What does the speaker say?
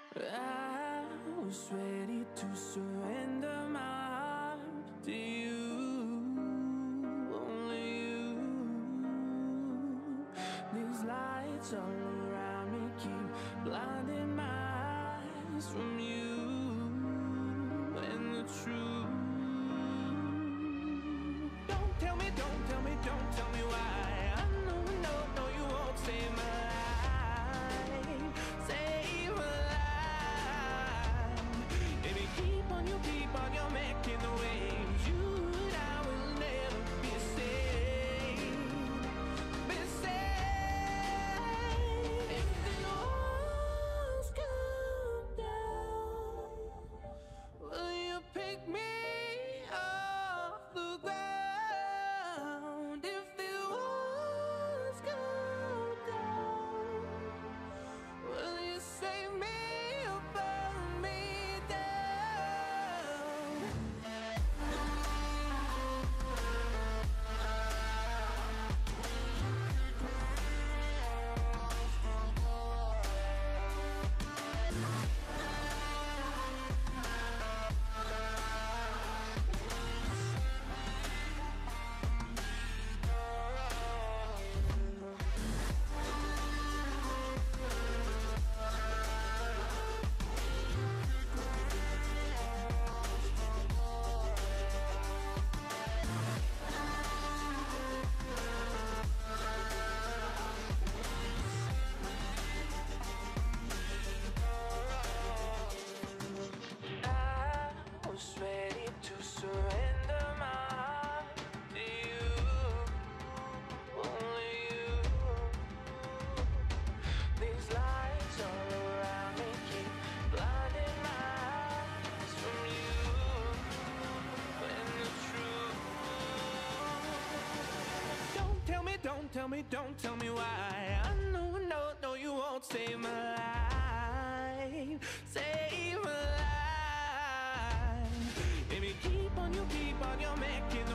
I was ready to surrender my heart to you, only you. These lights all around me keep blinding my eyes from you and the truth. Don't tell me, don't tell me, don't tell me why. I know, no, no, you won't save my life, save my life. Baby, keep on, you're making the waves. You and I will never be saved, be saved. If the walls come down, will you pick me off the ground? If the walls come down, will you save me or burn me down? I was ready to surrender my heart to you, only you. These lights all around me keep blinding my eyes from you and the truth. Don't tell me, don't tell me, don't tell me why. I know, no, no, you won't save my life, save my life. Baby, keep on, you're making